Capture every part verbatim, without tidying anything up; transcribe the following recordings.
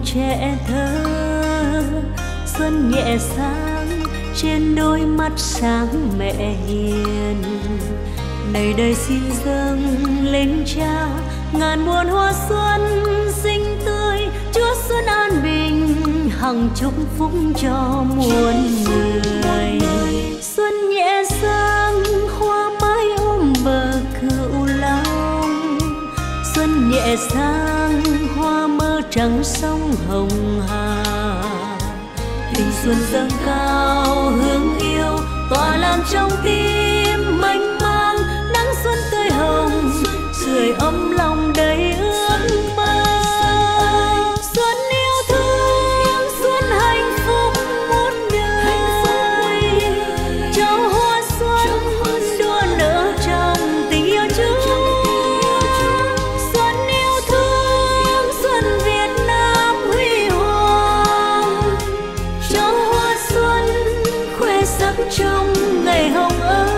trẻ thơ. Xuân nhẹ sáng trên đôi mắt sáng mẹ hiền. Này đời xin dâng lên Cha ngàn muôn hoa xuân xinh tươi. Chúa xuân an bình hằng chúc phúc cho muôn người. Xuân nhẹ sang hoa mái ôm bờ cửu long. Xuân nhẹ sang hoa mơ trắng sông Hồng Hà. Tình xuân dâng cao hương yêu tỏa lan trong tim mênh mang. Nắng xuân tươi hồng sưởi ấm lòng đầy ước mơ. Xuân yêu thương xuân hạnh phúc muôn đời. Cho hoa xuân đua nở trong tình yêu Chúa. Xuân yêu thương xuân Việt Nam huy hoàng. Cho hoa xuân khoe sắc trong ngày hồng ơi.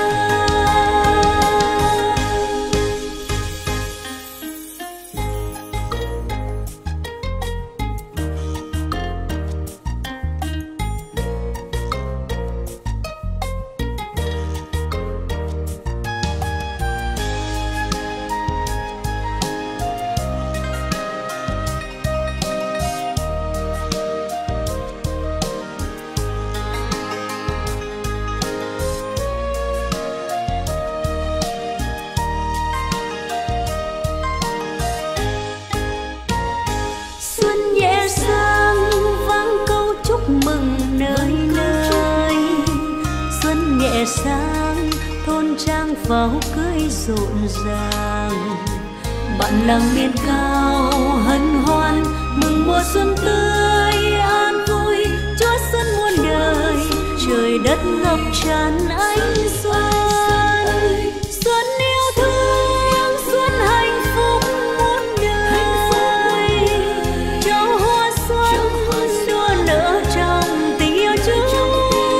Sáng thôn trang pháo cưới rộn ràng. Bạn làng miền cao hân hoan mừng mùa xuân tươi an vui. Chúa xuân muôn đời trời đất ngập tràn ánh xuân. Xuân yêu thương xuân hạnh phúc muôn đời. Cho hoa xuân đua nở trong tình yêu Chúa.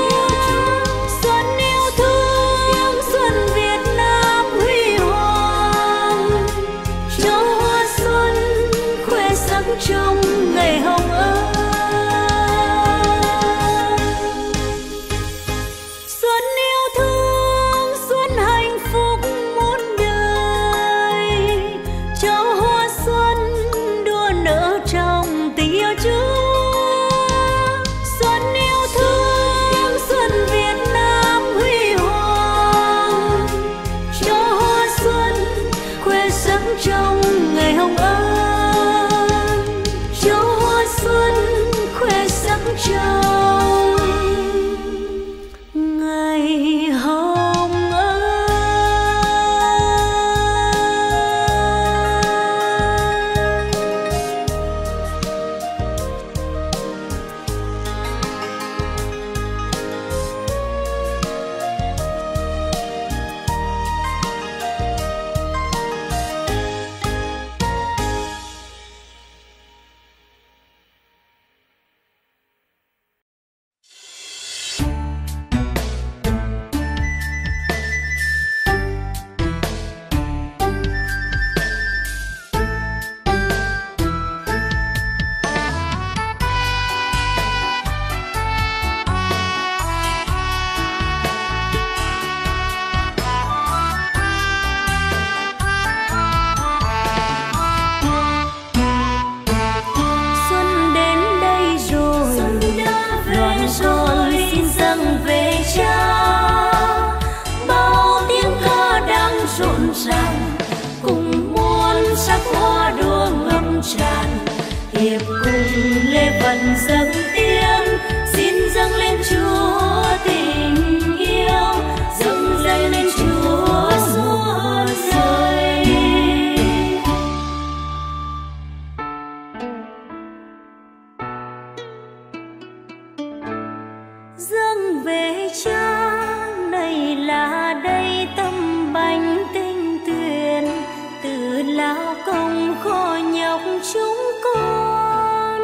Trong ngày hồng ơi. Xuân yêu thương xuân hạnh phúc muôn đời. Cho hoa xuân đua nở trong tình yêu Chúa. Xuân yêu thương xuân Việt Nam huy hoàng. Cho hoa xuân khoe sắc trong ngày hồng ơi. Trong ngày hồng ơi. Hiệp cùng lễ vật dâng tiếng xin dâng lên Chúa tình yêu, dâng dâng lên Chúa xuân rơi. Dâng về Cha này là đây tâm bánh tinh tuyền, từ lao công khó nhọc chúng con.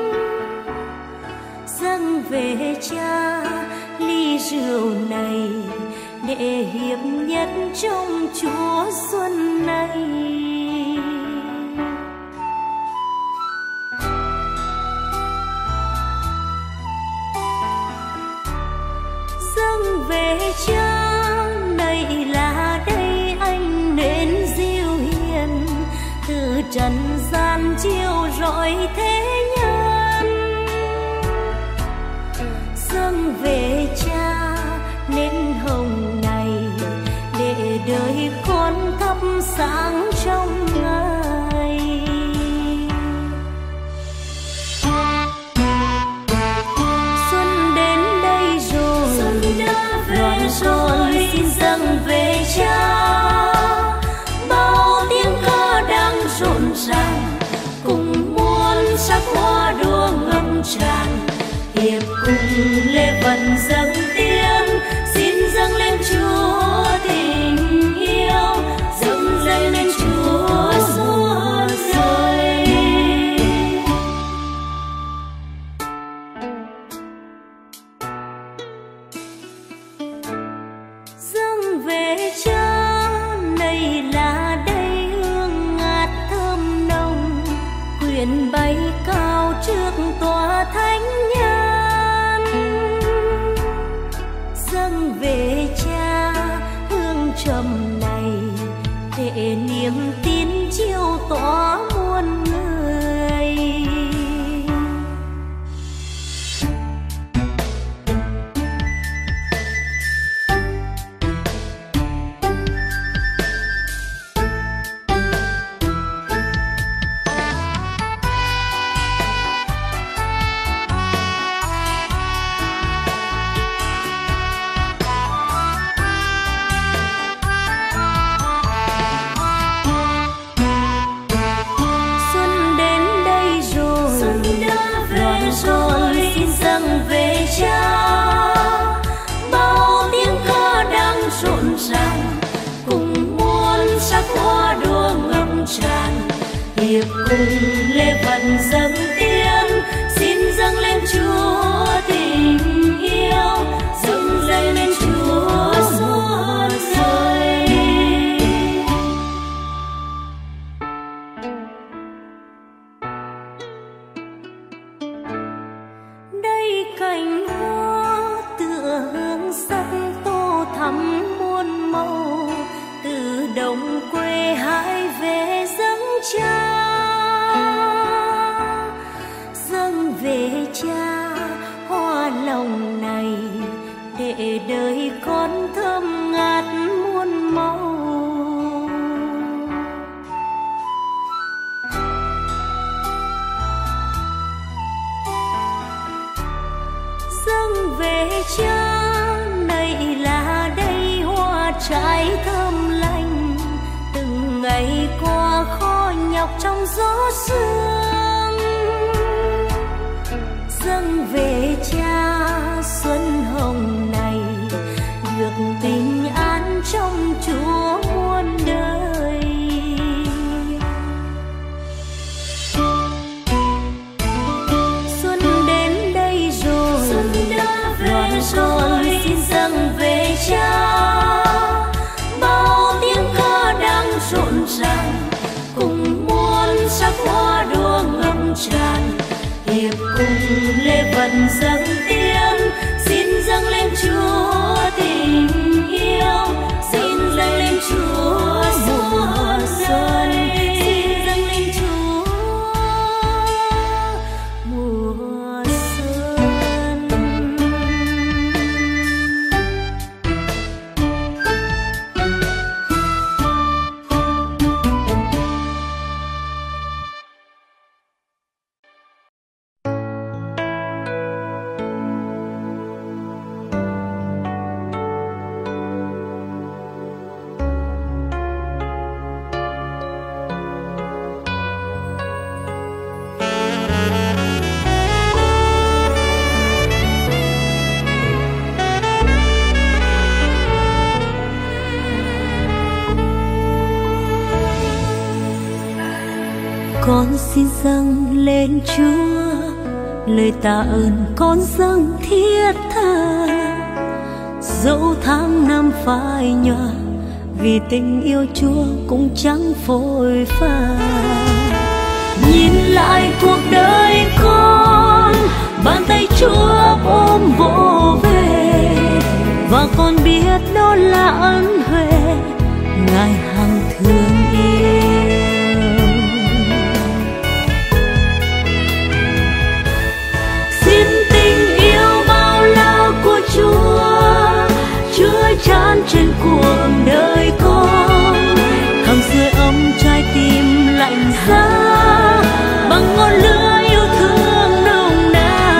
Dâng về Cha ly rượu này để hiệp nhất trong Chúa xuân này. trần gian chiếu rọi thế nhân. Dâng về cha nến hồng này để đời con thắp sáng trong ngày. Xuân đến đây rồi, xuân đã về rồi, xin dâng về cha. Bao tiếng ca đang rộn ràng, cùng muôn sắc hoa đua ngập tràn. Hiệp cùng lễ vật dâng tiếng, xin dâng lên Chúa tình yêu, dâng dâng lên Chúa suốt đời. Dâng về cha này là đây hương ngát thơm nồng, quyền bay cao trước tòa thánh nhân. Dâng về cha hương trầm này để niềm tin chiếu tỏa muôn người. Hiệp cùng lễ vật dâng tiếng, xin dâng lên Chúa tình yêu, dâng dâng lên Chúa suốt đời. Đây cành hoa tựa hương sắc tô thắm muôn màu, từ đồng quê hai về dâng cha. Dâng về cha hoa lòng này để đời con thơm ngát muôn màu. Dâng về cha này là đây hoa trái thơm lành, từng ngày qua khó nhọc trong gió sương. Dâng về cha xuân hồng này được bình an trong Chúa muôn đời. Xuân đến đây rồi, xuân đã về rồi, xin dâng về cha. Bao tiếng ca đang rộn ràng, cùng muôn sắc hoa đua ngập tràn. Hiệp cùng lễ vật dâng tiếng, xin dâng lên Chúa tình yêu, xin dâng lên Chúa mùa xuân, xin dâng lên Chúa mùa xuân. Con xin dâng lên Chúa lời tạ ơn, con dâng thiết tha. Dẫu tháng năm phai nhòa, vì tình yêu Chúa cũng chẳng phôi pha. Nhìn lại cuộc đời con, bàn tay Chúa ôm vỗ về, và con biết đó là ân huệ Ngài hằng thương yêu. trái tim lạnh giá bằng ngọn lửa yêu thương nồng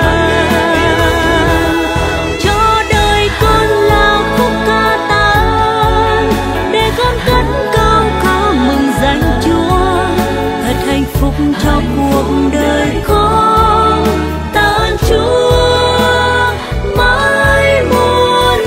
nàn. Cho đời con là khúc ca tạ ơn, để con cất cao ca mừng danh Chúa. Thật hạnh phúc cho cuộc đời con, tạ ơn Chúa mãi muôn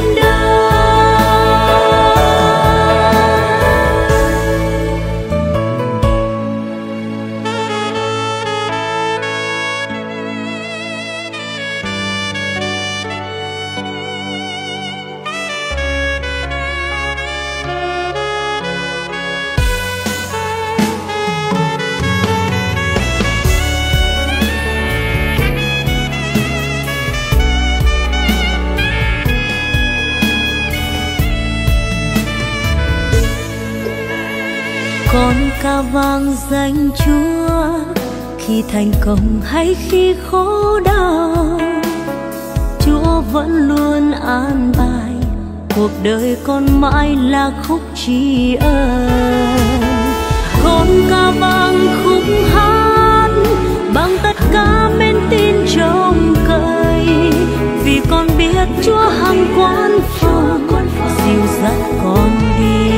con ca vang danh Chúa khi thành công hay khi khổ đau. Chúa vẫn luôn an bài, cuộc đời con mãi là khúc tri ân. Con ca vang khúc hát bằng tất cả men tin trông cậy, vì con biết Chúa hằng quan phòng dìu dắt con đi.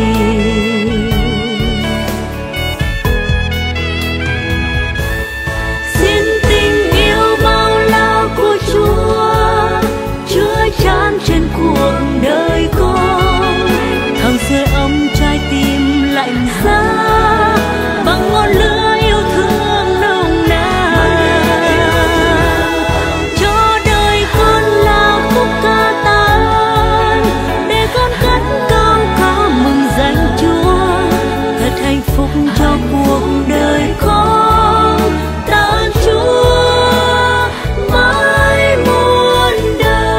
Chan trên cuộc đời con, hằng sưởi ấm trái tim lạnh giá bằng ngọn lửa yêu thương nồng nàn. Cho đời con là khúc ca tạ ơn, để con cất cao ca mừng danh Chúa. Thật hạnh phúc cho cuộc đời con, tạ ơn Chúa mãi muôn đời.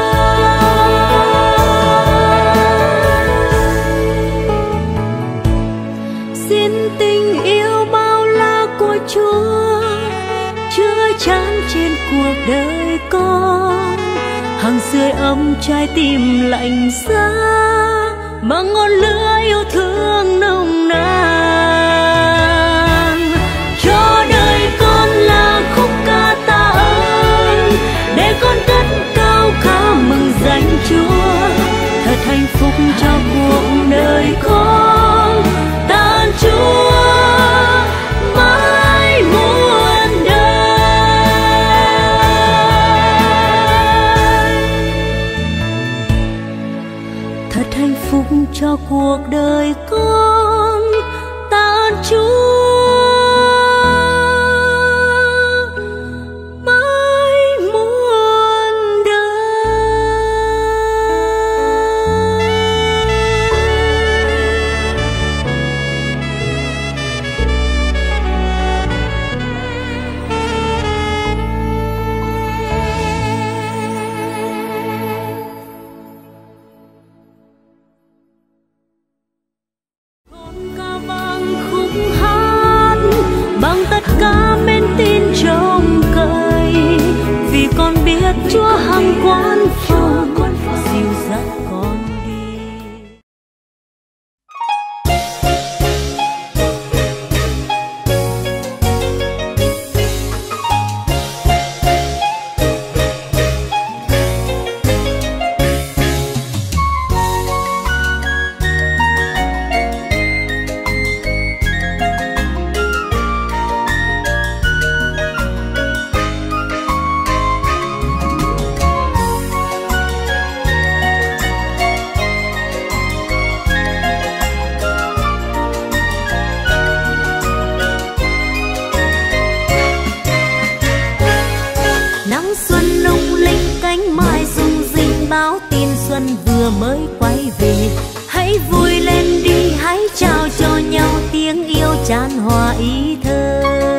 Chúa chứa chan trên cuộc đời con, hằng sưởi ấm trái tim lạnh giá bằng ngọn lửa yêu thương nồng nàn. Cho đời con là khúc ca tạ ơn, để con cất cao ca mừng danh Chúa. Thật hạnh phúc cho cuộc đời con, tạ ơn Chúa mãi muôn đời. Thật hạnh phúc cho cuộc đời con, tạ ơn Chúa mãi muôn đời. Bằng tất cả men tin trông cậy, vì con biết Chúa hằng quan phòng dìu dắt con đi. Xuân vừa mới quay về, hãy vui lên đi, hãy trao cho nhau tiếng yêu chan hòa ý thơ.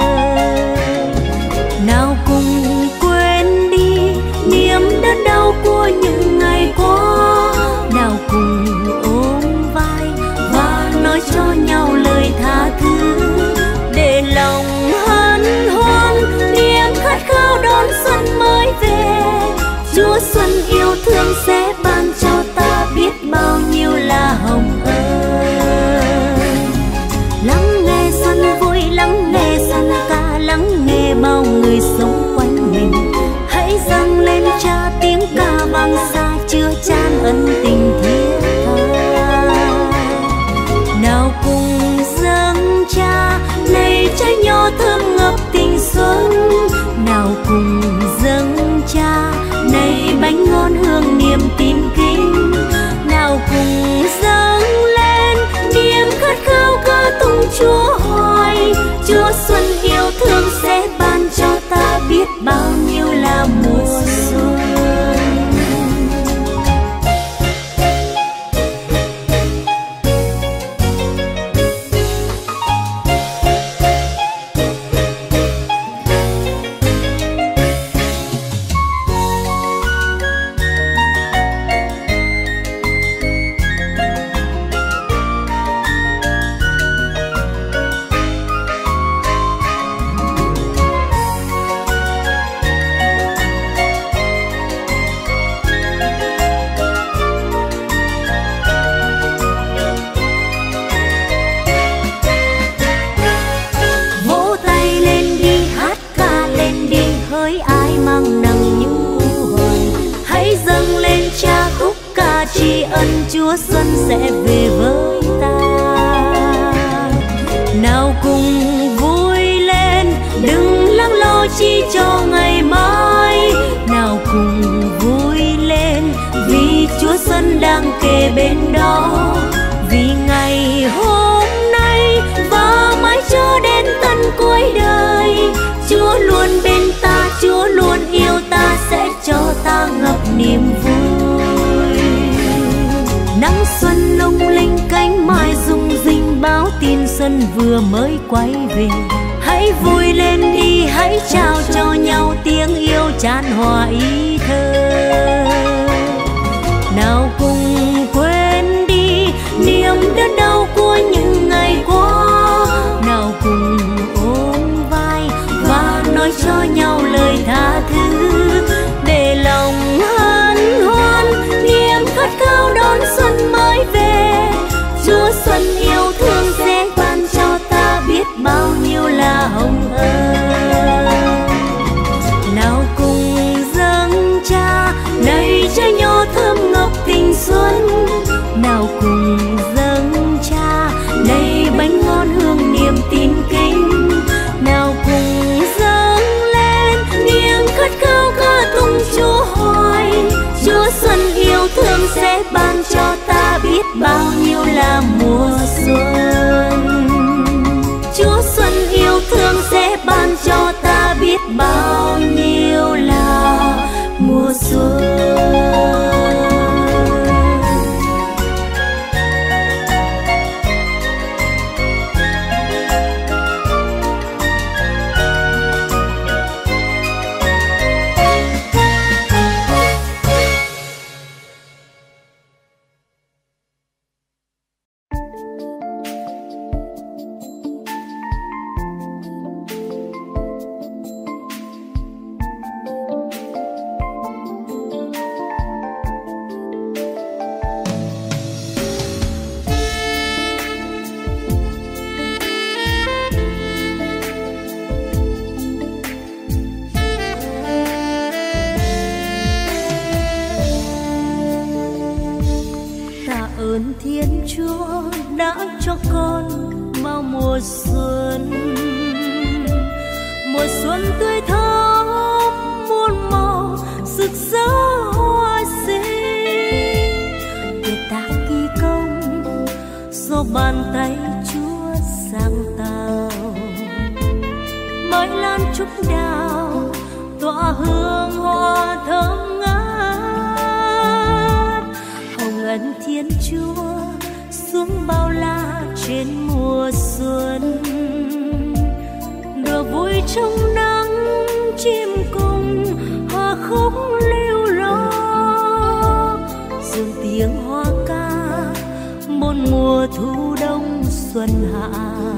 Nào cùng quên đi niềm đớn đau của những ngày qua, nào cùng ôm vai và nói cho nhau lời tha thứ, để lòng hân hoan niềm khát khao đón xuân mới về. Chúa xuân yêu thương sẽ ban cho ta biết bao nhiêu là hồng ân. Lắng nghe xuân xuân vui lắng nghe dân ca, lắng nghe bao người sống quanh mình. Hãy dâng lên Cha tiếng ca vang xa, chứa chan ân tình thiết tha. Nào cùng dâng Cha này trái nho thơm ngập tình xuân, nào cùng dâng Cha này bánh ngon hương niềm tin kính, nào cùng dâng lên niềm khát khao ca tụng Chúa hoài. Chúa xuân yêu thương sẽ ban cho ta biết bao nhiêu là mùa xuân. Tri ân Chúa xuân sẽ về với ta. Nào cùng vui lên, đừng lắng lo chi cho ngày mai. Nào cùng vui lên, vì Chúa xuân đang kề bên đó. Vì ngày hôm nay và mãi cho đến tận cuối đời, Chúa luôn bên ta, Chúa luôn yêu ta, sẽ cho ta ngập niềm vui. Nắng xuân lung linh cánh mai rung rinh, báo tin xuân vừa mới quay về. Hãy vui lên đi, hãy trao cho nhau tiếng yêu chan hòa ý thơ. Nào cùng quên đi niềm đớn đau của những ngày qua, nào cùng ôm vai và nói cho nhau lời tha thứ, để lòng hân hoan niềm khát khao đón xuân mới về. Chúa xuân yêu thương sẽ ban cho ta biết bao nhiêu là hồng ân. Nào cùng dâng Cha này trái nho thơm ngập tình xuân, nào cùng dâng Cha này bánh ngon hương niềm tin kính, nào cùng dâng lên niềm khát khao ca tụng Chúa hoài. Chúa xuân yêu thương sẽ ban cho ta biết bao nhiêu là mùa xuân. Chúa xuân yêu thương sẽ ban cho ta biết bao nhiêu là mùa xuân. Thiên Chúa đã cho con bao mùa xuân, mùa xuân tươi thắm muôn màu rực rỡ hoa xinh. Để ta ghi công do bàn tay Chúa sáng tạo, mới lan trúc đào tỏa hương hoa thơm ngát. Hồng ân Thiên Chúa xuống bao la trên mùa xuân, đùa vui trong nắng chim cùng hòa khúc lưu lo. dường tiếng hoa ca một mùa thu đông xuân hạ,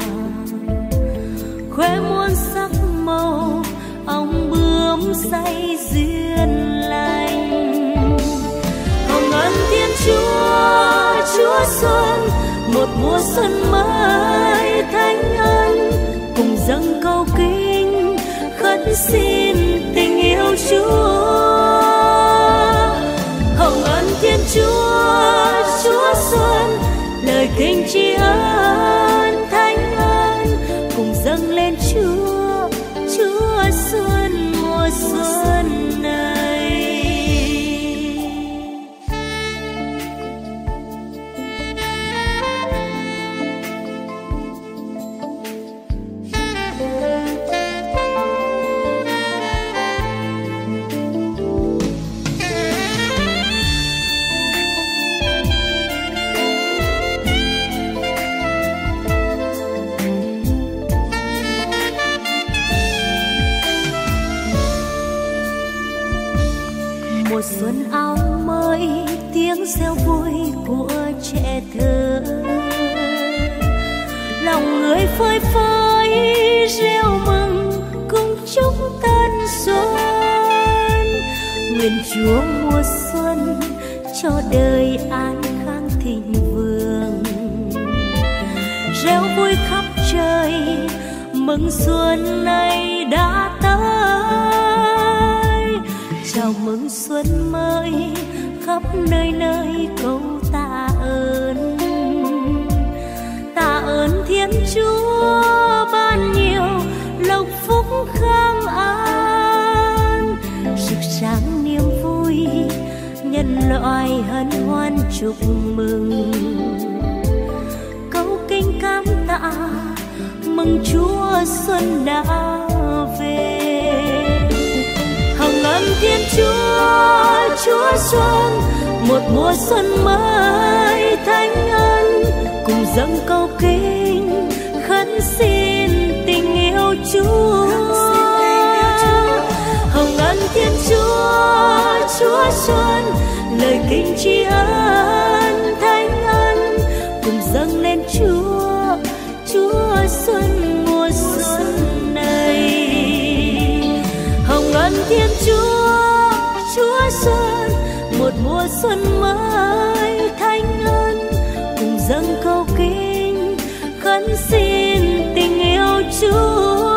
khoe muôn sắc màu ong bướm say duyên lành. Hồng ân Thiên Chúa, Chúa xuân, một mùa xuân mới thánh ân khấn xin tình yêu Chúa. Hồng ân Thiên Chúa, Chúa Xuân, lời kinh tri ân thánh ân cùng dâng lên Chúa, Chúa Xuân mùa xuân này. Mùa xuân áo mới, tiếng reo vui của trẻ thơ, lòng người phơi phới reo mừng cùng chúc tân xuân. Nguyện Chúa mùa xuân cho đời an khang thịnh vượng, reo vui khắp trời mừng xuân này đã tới. Chào mừng xuân mới khắp nơi nơi câu tạ ơn, tạ ơn Thiên Chúa ban nhiều lộc phúc khang an. Rực sáng niềm vui nhân loại hân hoan chúc mừng, câu kinh cám tạ mừng Chúa xuân đã về. Hồng ân Thiên Chúa, Chúa Xuân, một mùa xuân mới thánh ân cùng dâng câu kinh khấn xin tình yêu Chúa. Hồng ân Thiên Chúa, Chúa Xuân, lời kinh tri ân thánh ân cùng dâng lên Chúa, Chúa Xuân mùa xuân này. Hồng ân Thiên Chúa, Chúa Xuân, một mùa xuân mới thánh ân cùng dâng câu kinh khấn xin tình yêu Chúa.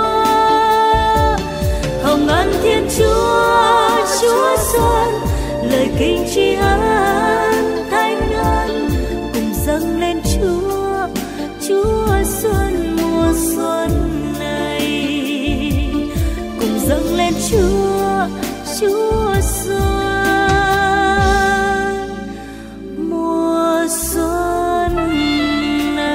Hồng ân Thiên Chúa, Chúa Xuân, lời kinh tri ân thánh ân cùng dâng lên Chúa, Chúa Xuân mùa xuân này, cùng dâng lên Chúa, Chúa Xuân mùa xuân này.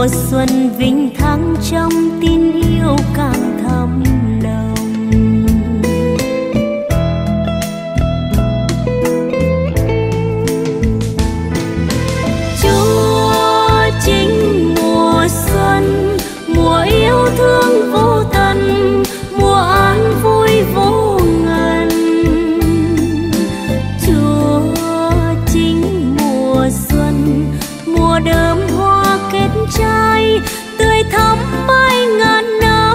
xuân vinh thắng trong tin yêu càng thắm nồng. Chúa chính mùa xuân, mùa yêu thương vô tận, mùa an vui vô ngần. Chúa chính mùa xuân, mùa đơm hoa kết trái, tươi thắm mãi ngàn năm.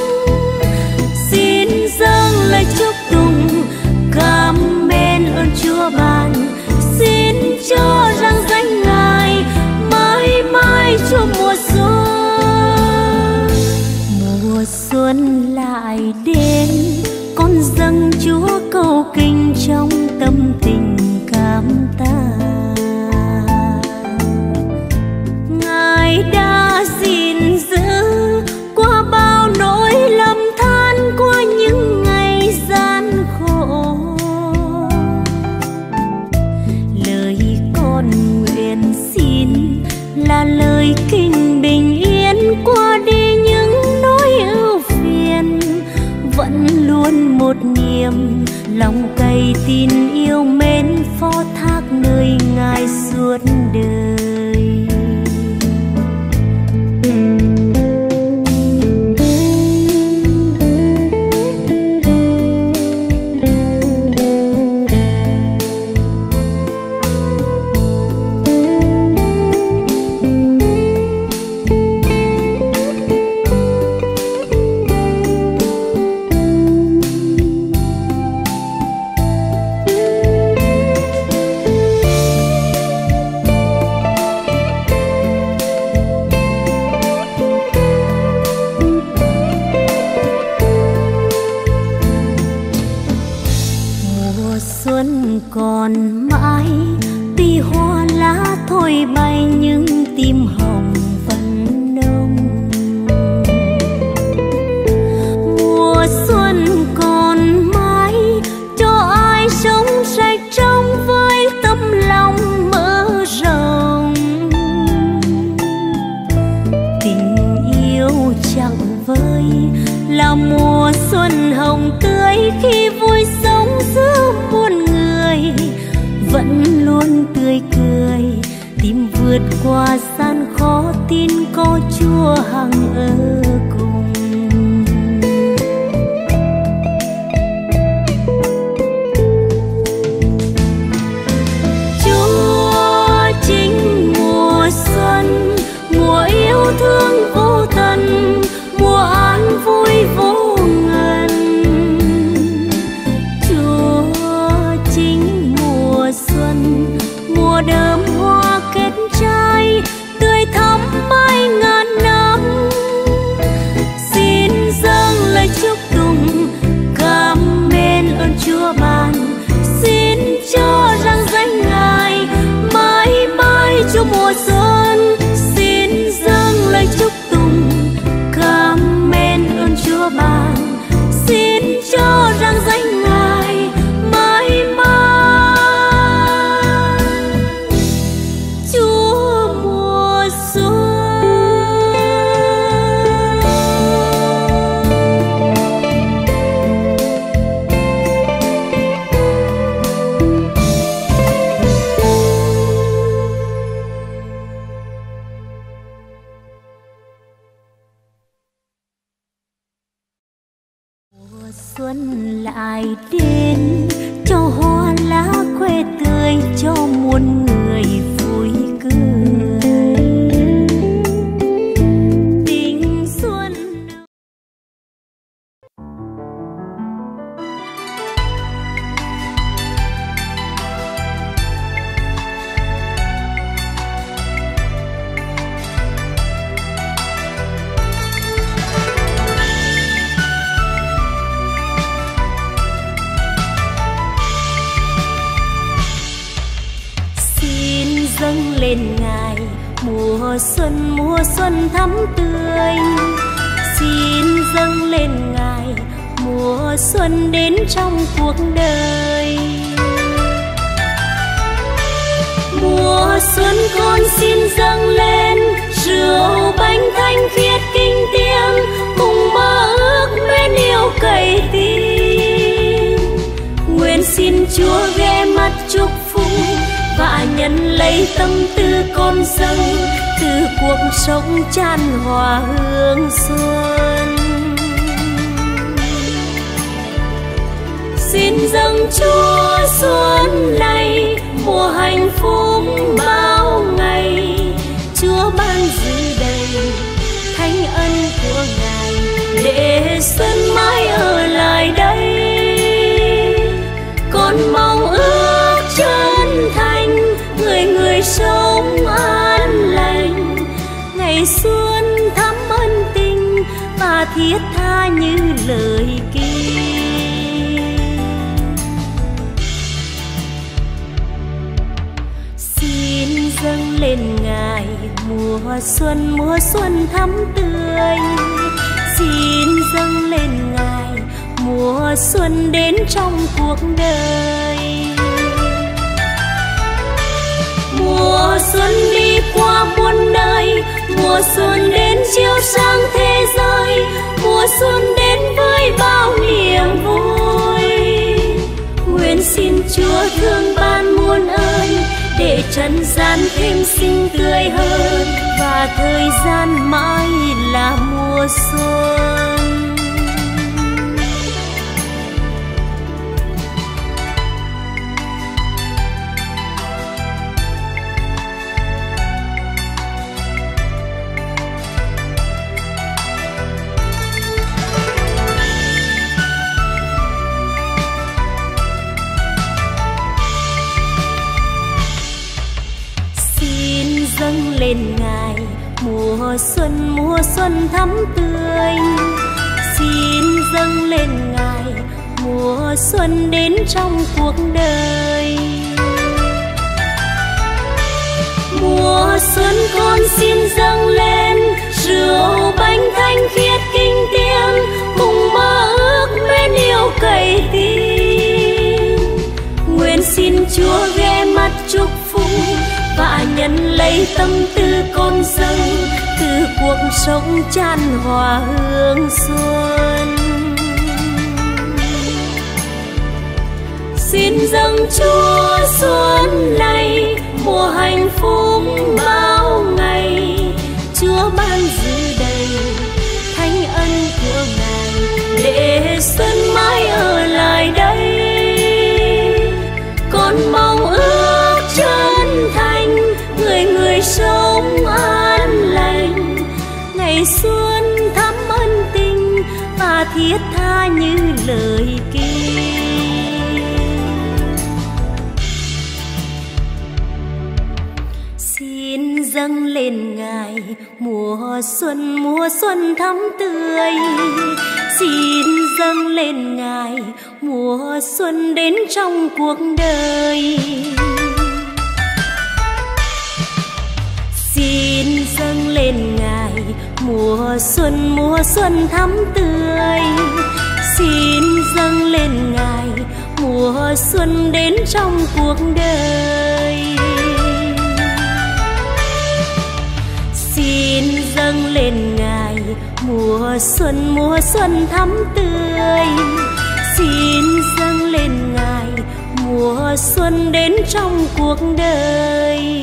Xin dâng lời chúc tụng cảm mến ơn Chúa ban, xin cho rạng danh Ngài mãi mãi cho mùa xuân. Mùa xuân lại đến, con dâng Chúa cầu kinh trong tâm tình cảm tạ. Ngài đã gìn giữ qua bao nỗi lầm than, qua những ngày gian khổ. Lời con nguyện xin là lời kinh bình yên, qua đi những nỗi ưu phiền. Vẫn luôn một niềm lòng cày tin yêu mến, phó thác nơi Ngài suốt đời. Còn mãi tuy hoa lá thôi bay, nhưng tim hồng vẫn nồng. Mùa xuân còn mãi cho ai sống sạch trong với tâm lòng mở rộng. Tình yêu chẳng vơi là mùa xuân hồng tươi, khi vui sống giữa muôn người vẫn luôn tươi cười. Tìm vượt qua gian khó, tin có Chúa hằng ở cùng. Chúa chính mùa xuân, mùa yêu thương vô tận, mùa an vui vô ngần. Chúa chính mùa xuân, mùa đơm hoa kết trái, tươi thắm mãi ngàn năm. Xin dâng lời chúc tụng cảm mến ơn Chúa ban, xin cho rạng danh Ngài mãi mãi cho mùa xuân. Xin dâng lời chúc tụng cảm mến ơn Chúa ban, xin cho rạng danh Ngài mãi mãi Chúa mùa xuân. Mùa xuân lại đến, cho hoa lá khoe tươi, cho muôn người vui cười. Tình xuân dâng lên Ngài mùa xuân, mùa xuân thắm tươi. Xin dâng lên Ngài mùa xuân đến trong cuộc đời. Mùa xuân con xin dâng lên rượu bánh thanh khiết kinh tiếng, cùng mơ ước mến yêu cậy tin. Nguyện xin Chúa ghé mắt chúc phúc và nhận lấy tâm tư con dâng, từ cuộc sống chan hòa hương xuân. Xin dâng Chúa xuân này mùa hạnh phúc bao ngày, Chúa ban dư đầy thánh ân của Ngài, để xuân mãi ở lại đây. Con mong ước chân thành, người người sống an lành, ngày xuân thắm ân tình và thiết tha như lời kia. Xin dâng lên Ngài mùa xuân, mùa xuân thắm tươi. Xin dâng lên Ngài mùa xuân đến trong cuộc đời. Mùa xuân đi qua muôn nơi, mùa xuân đến chiếu sáng thế giới, mùa xuân đến với bao niềm vui. Nguyện xin Chúa thương ban muôn ơn, để trần gian thêm xinh tươi hơn, và thời gian mãi là mùa xuân. Dâng lên Ngài mùa xuân, mùa xuân thắm tươi. Xin dâng lên Ngài mùa xuân đến trong cuộc đời. Mùa xuân con xin dâng lên rượu bánh thanh khiết kinh tiếng, cùng mơ ước mến yêu cậy tin. Nguyện xin Chúa ghé mắt chúc phúc và nhận lấy tâm tư con dâng, từ cuộc sống chan hòa hương xuân. Xin dâng Chúa xuân này mùa hạnh phúc bao ngày, Chúa ban dư đầy thánh ân của Ngài, để xuân mãi ở lại đây. Con mong ước chân thành, người người sống an lành, ngày xuân thắm ân tình và thiết tha như lời kia. Xin dâng lên Ngài mùa xuân, mùa xuân thắm tươi. Xin dâng lên Ngài mùa xuân đến trong cuộc đời. Xin dâng lên Ngài mùa xuân, mùa xuân thắm tươi. Xin dâng lên Ngài mùa xuân đến trong cuộc đời. Xin dâng lên Ngài mùa xuân, mùa xuân thắm tươi. Xin dâng lên Ngài mùa xuân đến trong cuộc đời.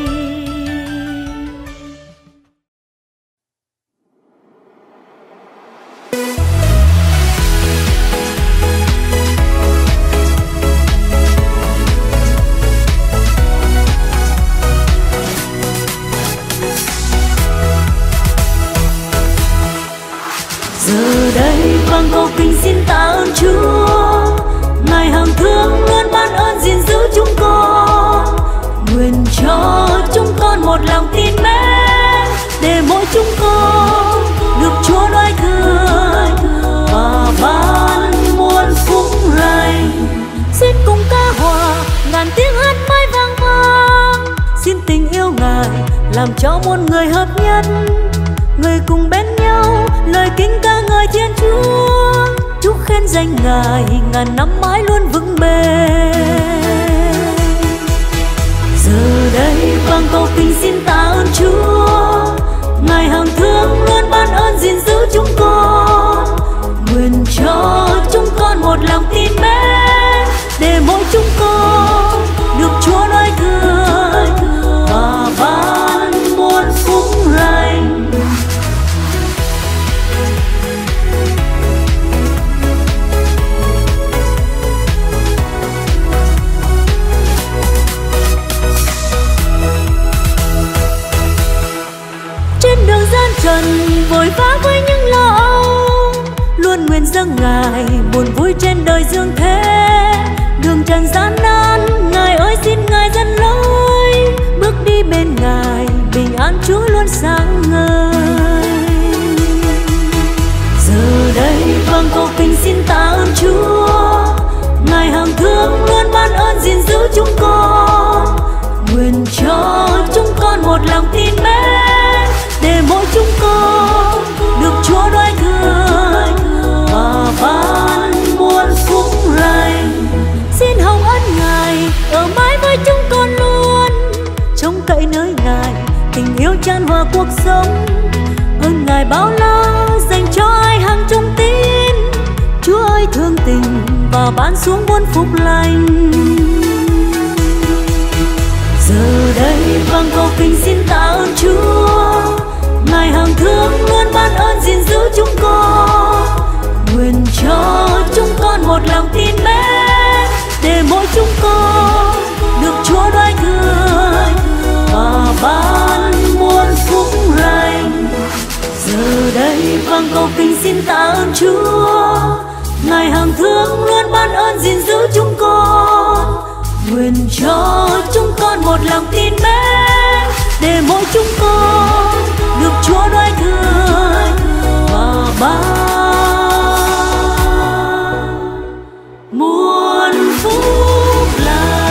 Giờ đây vang câu kinh xin tạ ơn Chúa, Ngài hằng thương luôn ban ơn gìn giữ chúng con. Nguyện cho chúng con một lòng tin mến, để mỗi chúng con được Chúa nói thương và ban muôn phúc lành. Xin cùng ca hòa ngàn tiếng hát mãi vang vang, xin tình yêu Ngài làm cho muôn người hợp nhất, người cùng bên nhau lời kính ca ngợi Thiên Chúa. Chúc khen danh Ngài ngàn năm mãi luôn vững bền. Giờ đây vang câu kinh xin tạ ơn Chúa, dâng Ngài buồn vui trên đời dương thế. Đường trần gian nan, Ngài ơi xin Ngài dẫn lối, bước đi bên Ngài bình an Chúa luôn sáng ngời. Giờ đây vâng cầu kinh xin tạ ơn Chúa, Ngài hàng thương luôn ban ơn gìn giữ chúng con. Nguyện cho chúng con một lòng tin mến, để mỗi chúng con được Chúa đoái thương và ban muôn phúc lành. Xin hồng ân Ngài ở mãi với chúng con luôn, trông cậy nơi Ngài tình yêu chan hòa cuộc sống. Ơn Ngài bao la dành cho ai hằng trung tín, Chúa ơi thương tình và ban xuống muôn phúc lành. Giờ đây vâng cầu kinh xin tạ ơn Chúa, Ngài hàng thương luôn ban ơn gìn giữ chúng con. Nguyện cho chúng con một lòng tin mến, để mỗi chúng con được Chúa đoái thương và ban muôn phúc lành. Giờ đây vâng cầu kinh xin tạ ơn Chúa, Ngài hàng thương luôn ban ơn gìn giữ chúng con. Nguyện cho chúng con một lòng tin mến, để mỗi chúng con được Chúa đoái thương và ban muôn phúc lành.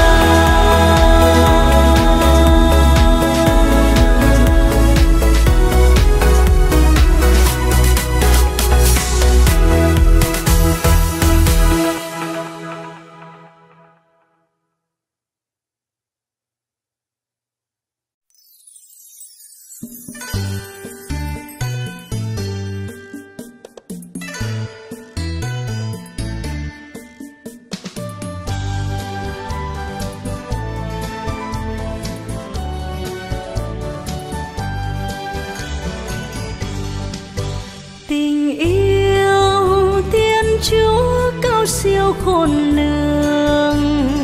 Tình yêu Thiên Chúa cao siêu khôn lường,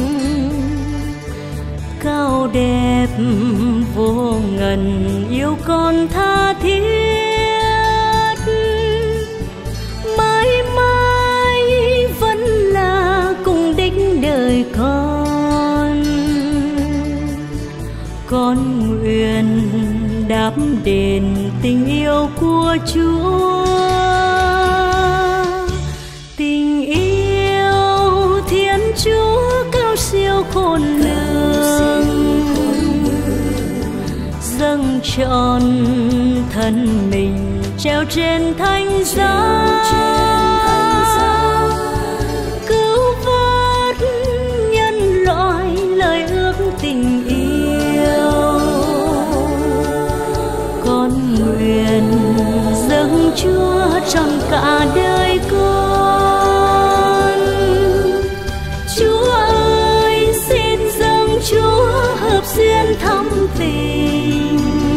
cao đẹp vô ngần yêu con tha thiết. Mãi mãi vẫn là cùng đích đời con, con nguyện đáp đền tình yêu của Chúa. Tình yêu Thiên Chúa cao siêu khôn lường, dâng trọn thân mình treo trên thánh giá, cứu vớt nhân loại lời ước tình yêu. Con nguyện dâng Chúa trọn cả đời con. Chúa ơi xin dâng Chúa hợp duyên thắm tình,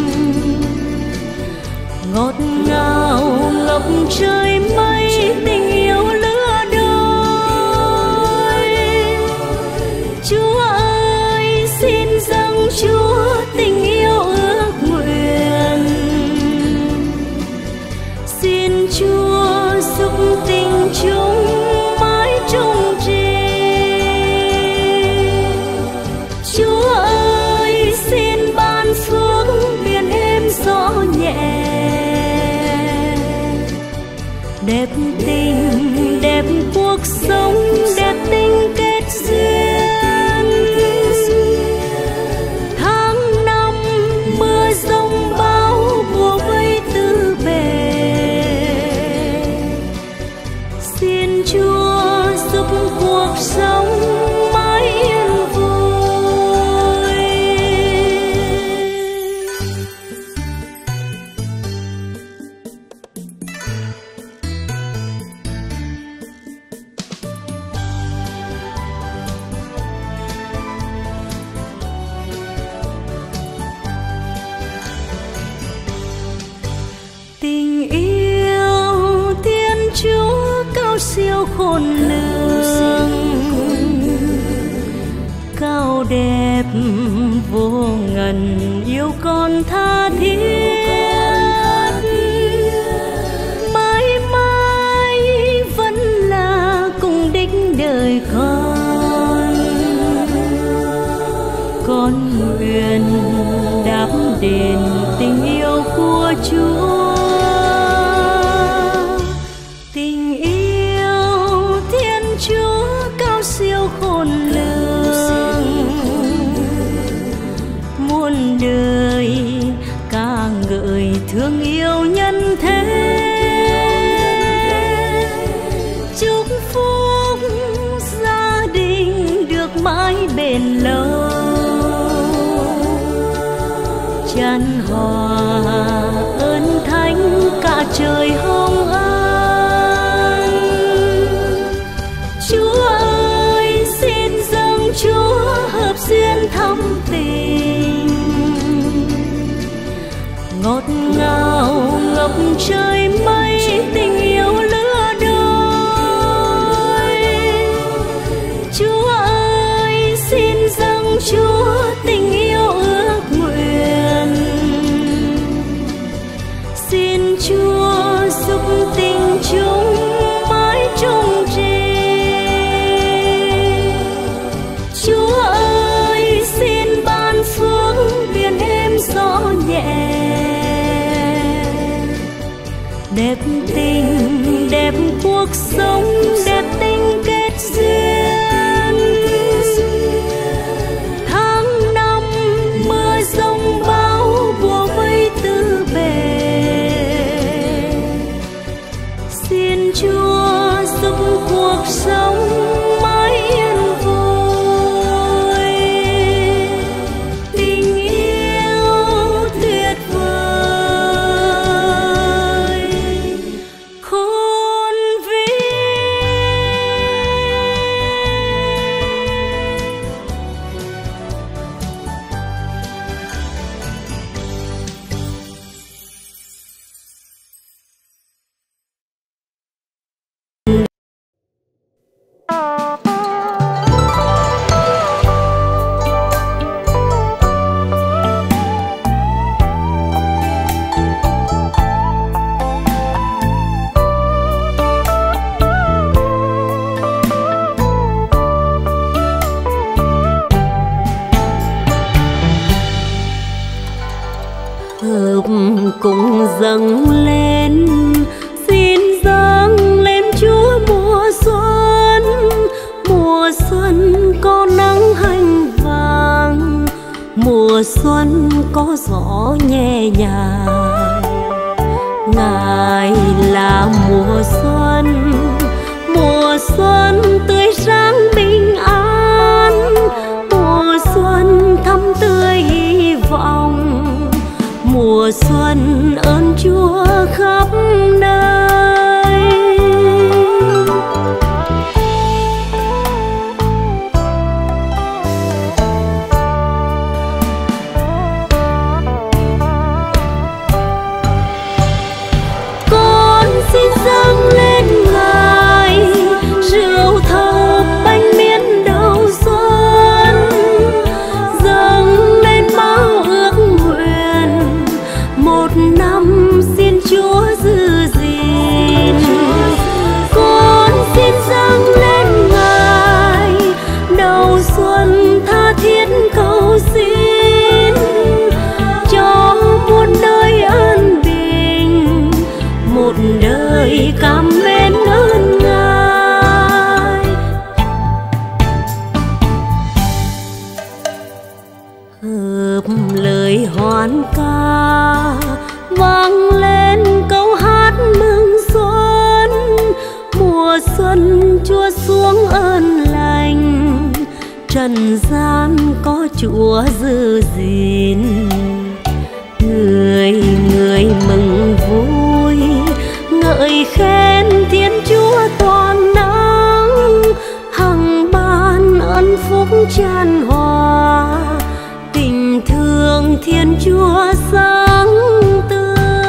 ngọt ngào ngập trời mây tình yêu lứa đôi. Chúa ơi xin dâng Chúa tình yêu ước nguyện, xin Chúa giúp tình chúng mãi trung trì. Chúa ơi xin ban xuống biển êm gió nhẹ, đẹp tình đẹp cuộc sống, đẹp tình kết duyên. Tháng năm mưa giông bão mùa vây tư bề, xin Chúa giúp cuộc sống mãi yên vui. Tình yêu Thiên Chúa cao siêu khôn lường, cao đẹp vô ngần yêu con tha thiết. Mãi mãi vẫn ngào ngập trời mây, tình yêu lứa đôi. Chúa ơi xin dâng Chúa tình yêu ước nguyện, xin Chúa giúp tình chúng mãi chung tri. Chúa ơi xin ban phước biển êm gió nhẹ, đẹp tình đẹp cuộc sống, đẹp tình kết duyên. Tháng năm mưa giông bão bùa vây tư bề, xin Chúa giúp cuộc sống mãi yên vui. Tình yêu tuyệt vời khôn vĩ. Hợp cùng dâng lên, xin dâng lên Chúa mùa xuân. Mùa xuân có nắng hanh vàng, mùa xuân có gió nhẹ nhàng. Ngài là mùa xuân, mùa xuân tươi sáng bình an, mùa xuân thắm tươi hy vọng, mùa xuân ơn Chúa khắp nơi. Con xin dâng lên Ngài rượu thơm bánh miến đầu xuân, dâng lên bao ước nguyện một năm xin Chúa giữ gìn. Con xin dâng lên Ngài đầu xuân tha thiết cầu xin, cho muôn đời an bình, một đời cảm mến ơn Ngài. Hợp lời hoan ca vang lên câu hát mừng xuân, mùa xuân Chúa xuống ơn lành, trần gian có Chúa giữ gìn. Người người mừng vui ngợi khen Thiên Chúa toàn năng, hằng ban ân phúc tràn hòa, tình thương Thiên Chúa sáng tươi.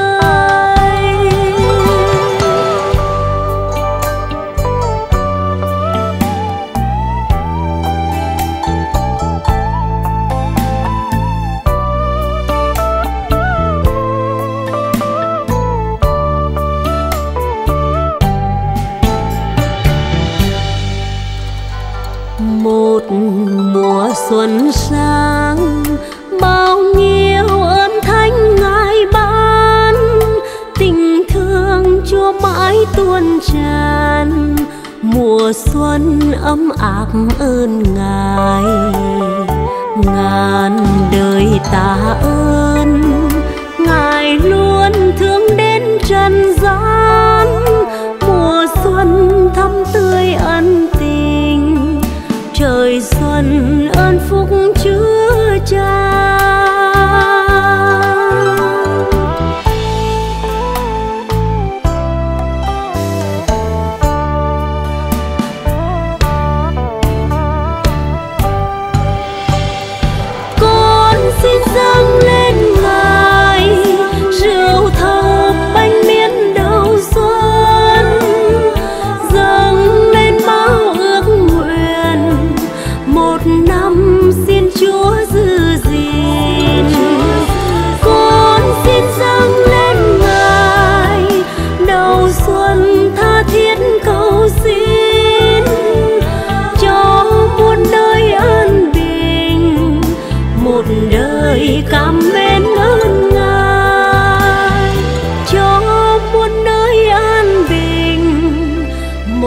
Một mùa xuân sang, bao nhiêu ơn thánh Ngài ban, tình thương Chúa mãi tuôn tràn, mùa xuân ấm áp ơn Ngài. Ngàn đời tạ ơn Ngài luôn thương đến trần gian, mùa xuân thắm tươi ân tình, trời xuân ơn phúc chứa chan. Con xin dâng lên Ngài rượu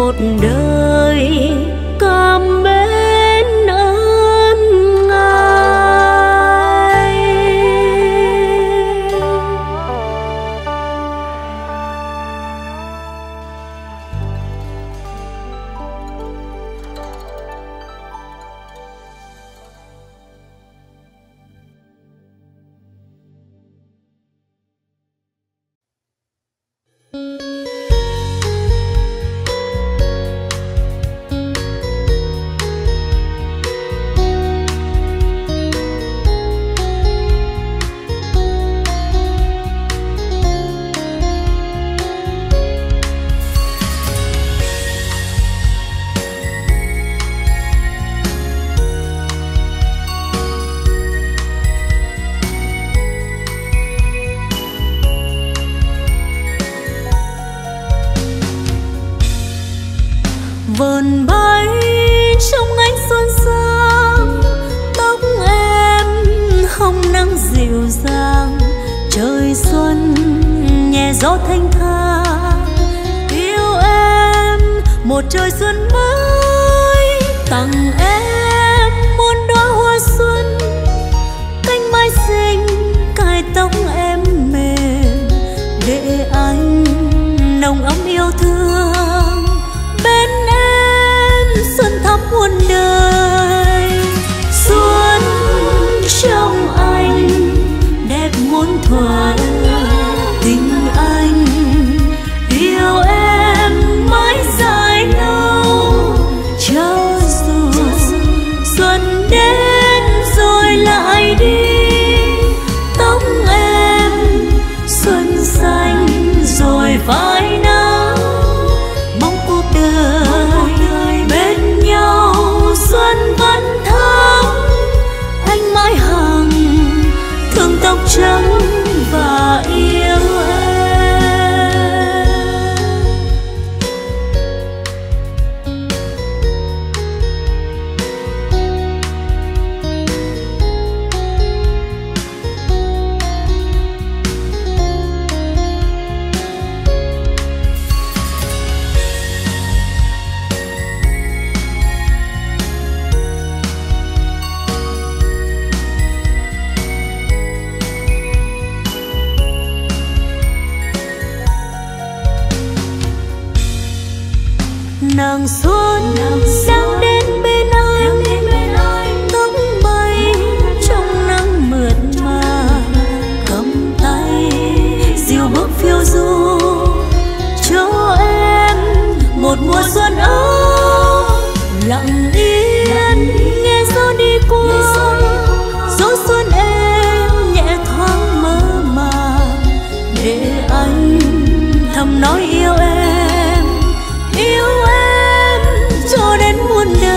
một đời cảm mến ơn Ngài. Vườn bay trong ánh xuân sang, tóc em hồng nắng dịu dàng, trời xuân nhẹ gió thanh thang. Yêu em một trời xuân mới, tặng em muôn đóa hoa xuân. Cánh mai xinh cài tóc em mềm, để anh nồng ấm yêu thương. Bên em xuân thắm muôn đời, xuân trong anh đẹp muôn thuở. Tình anh yêu em mãi dài lâu, cho dù xuân đến rồi lại đi. Tóc em xuân xanh rồi phai nắng, mong cuộc đời bên nhau xuân vẫn thắm. Anh mãi hằng thương tóc trắng và yêu em. Nàng xuân đang đến bên anh, tóc bay trong nắng mượt mà, cầm tay dìu bước phiêu du cho em một mùa xuân ấm. Lặng yên nghe gió đi qua, gió xuân em nhẹ thoáng mơ màng, để anh thầm nói yêu em, yêu em cho đến muôn đời.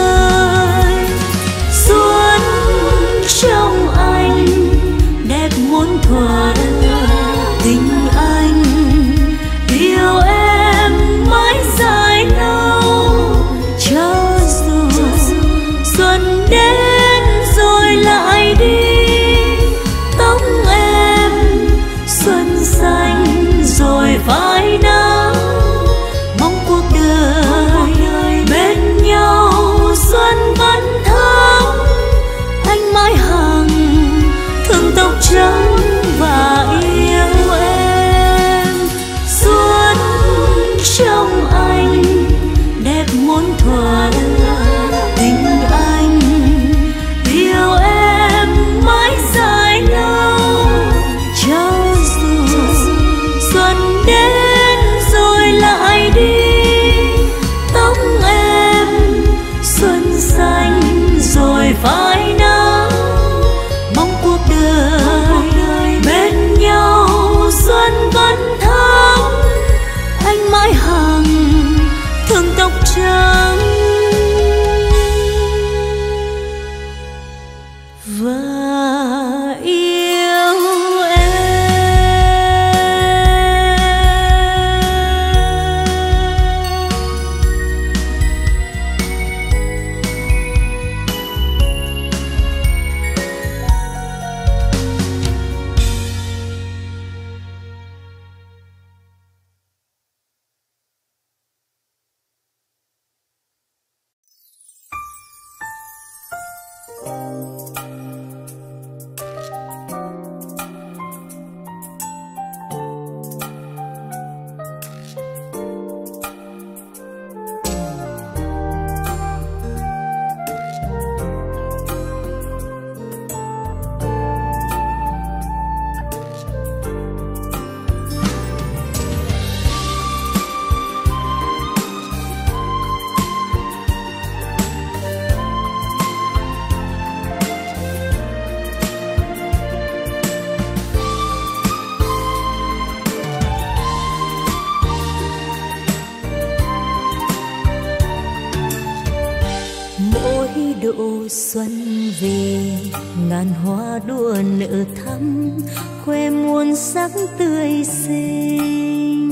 độ xuân về, ngàn hoa đua nở thắm, khoe muôn sắc tươi xinh.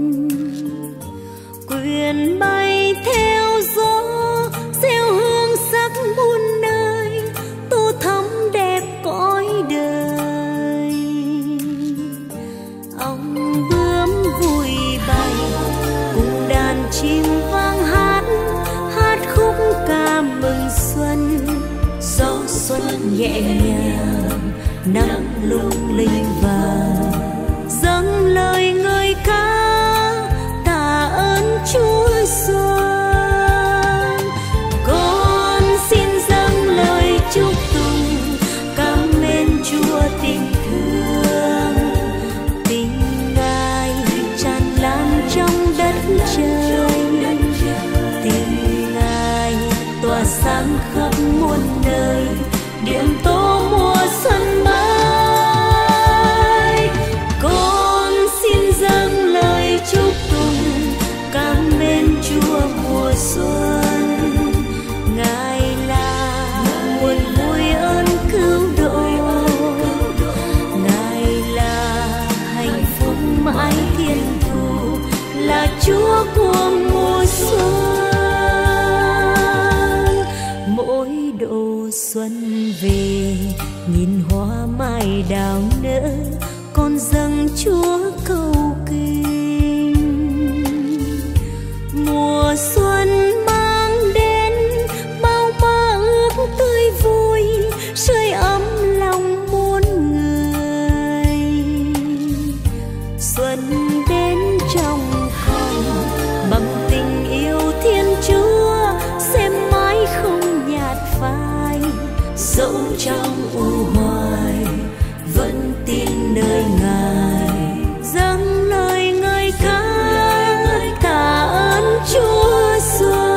Quyện bay theo gió, gieo hương sắc muôn nơi, tô thắm đẹp cõi đời. Ong bướm vui bay, cùng đàn chim vang hát, hát khúc ca mừng xuân. Gió xuân nhẹ nhàng, nắng lung linh vàng, dâng lời ngợi ca tạ ơn Chúa Xuân. Con xin dâng lời chúc tụng, cảm ơn Chúa tình thương, tình Ngài tràn lan trong đất trời, tình Ngài tỏa sáng khắp muôn nơi, điểm tô mùa xuân mới. Con xin dâng lời chúc tụng, cảm ơn Chúa mùa xuân. Ngài là nguồn vui ơn cứu độ, Ngài là hạnh phúc mãi thiên thu, là Chúa của mùa xuân. Mỗi độ xuân về, nhìn hoa mai đào nở, con dâng Chúa cầu kinh. Mùa xuân mang đến bao mơ ước tươi vui, sưởi ấm lòng muôn người. Xuân đến trong con bằng tình yêu Thiên Chúa, sẽ mãi không nhạt phai. Dẫu trong u hoài vẫn tin nơi Ngài, dâng lời ngợi ca tạ ơn Chúa Xuân.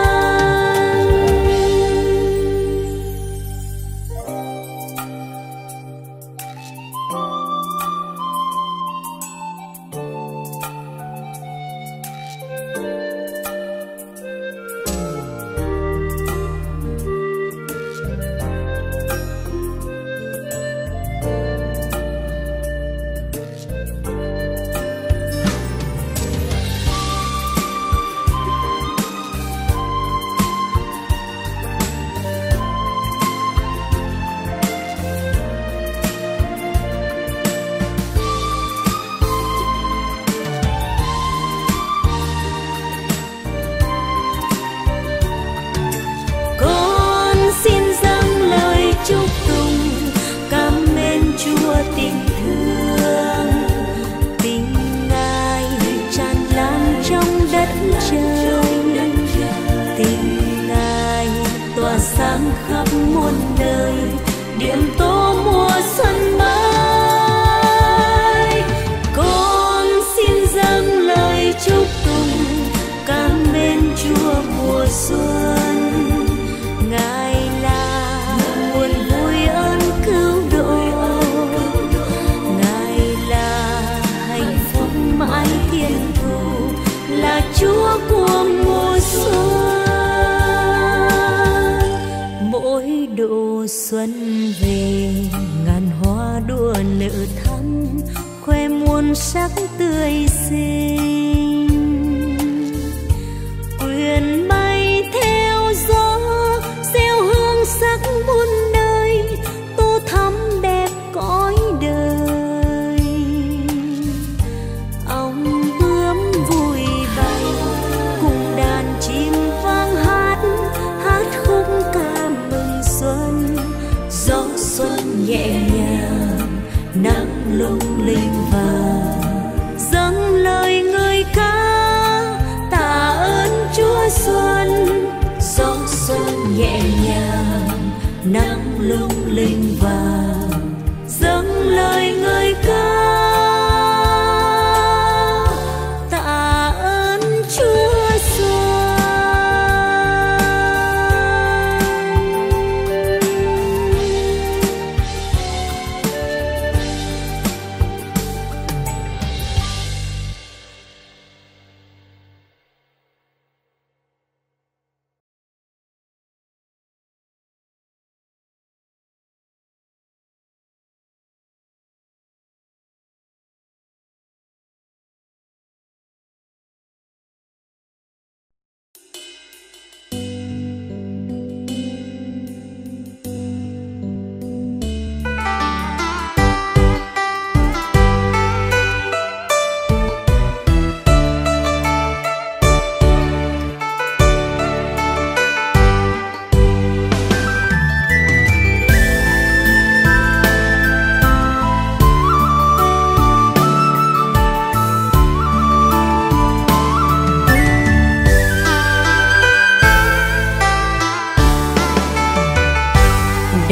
Sáng khắp muôn nơi, điểm tô mùa xuân mới. Con xin dâng lời chúc tụng, cảm ơn Chúa mùa xuân. Ngài là nguồn vui ơn cứu độ, Ngài là hạnh phúc mãi thiên thu, là Chúa của mùa xuân. Mỗi độ xuân về, ngàn hoa đua nở thắm, khoe muôn sắc tươi xinh. Quyện bay theo gió, gieo hương sắc muôn nơi, tô thắm đẹp cõi đời. Ong bướm vui bay, cùng đàn chim vang hát, hát khúc ca mừng xuân. Gió xuân nhẹ nhàng, nắng lung linh vàng, dâng lời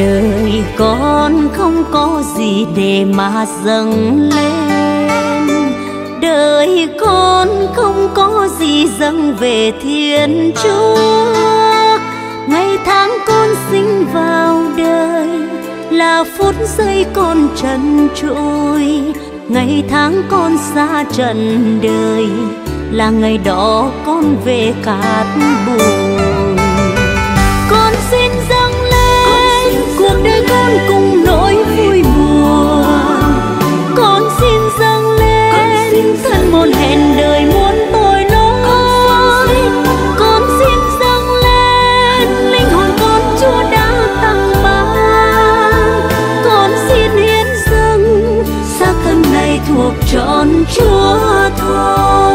đời con không có gì để mà dâng lên, đời con không có gì dâng về Thiên Chúa. Ngày tháng con sinh vào đời là phút giây con trần trụi, ngày tháng con xa trần đời là ngày đó con về cát bụi. Con xin dâng lên cuộc đời con cùng nỗi vui buồn, con xin dâng lên thân một hẹn đời muôn tội lỗi. Con xin dâng lên linh hồn con Chúa đã tặng ban, con xin hiến dâng xác thân này thuộc trọn Chúa thôi.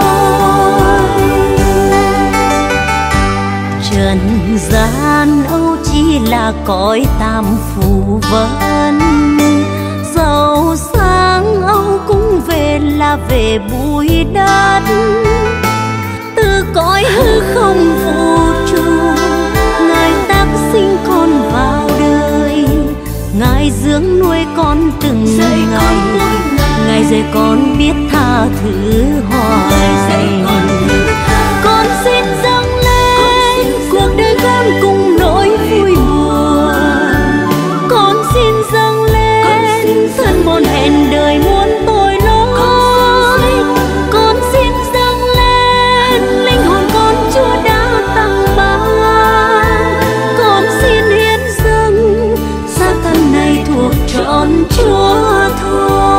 Trần gian âu chỉ là cõi tạm phù vân, giàu sang âu cũng về là về bụi đất. Từ cõi hư không vũ trụ Ngài tác sinh con vào đời, Ngài dưỡng nuôi con từng ngày, Ngài dạy con biết tha thứ hoài. Con xin dâng lên cuộc đời con cùng nỗi vui buồn, con xin dâng lên thân một hẹn đời muôn tội lỗi. Con xin dâng lên linh hồn con Chúa đã tặng ban, con xin hiến dâng xác thân này thuộc trọn Chúa thôi.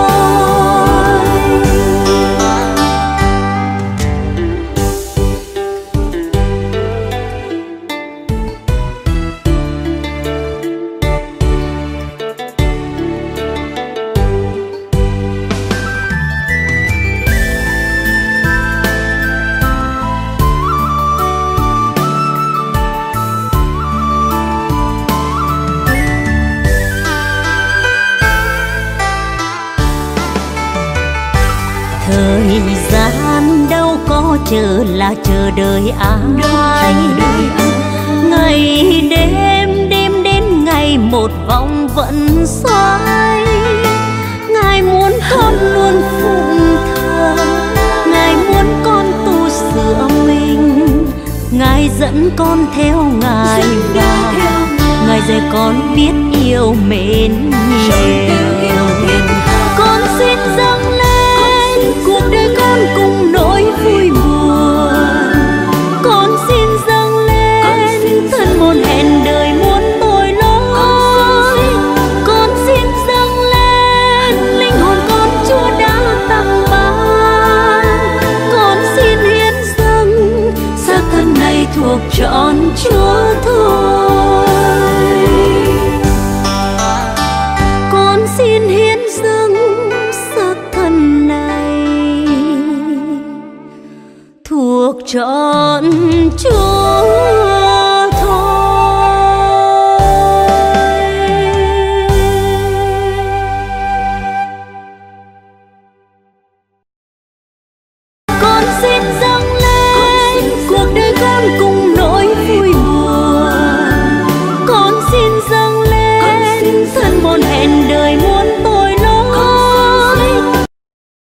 Thời gian đâu có chờ là chờ đợi ai, ngày đêm đêm đến ngày một vòng vẫn xoay. Ngài muốn con luôn phụng thờ, Ngài muốn con tu sửa mình, Ngài dẫn con theo Ngài và Ngài dạy con biết yêu mến nhiều. Con xin dâng lên cuộc đời con cùng nỗi vui buồn, con xin dâng lên thân một hẹn đời muôn tội lỗi. Con xin dâng lên linh hồn con Chúa đã tặng ban, con xin hiến dâng xác thân này thuộc trọn Chúa thôi. Con xin hiến dâng xác thân này thuộc trọn Chúa.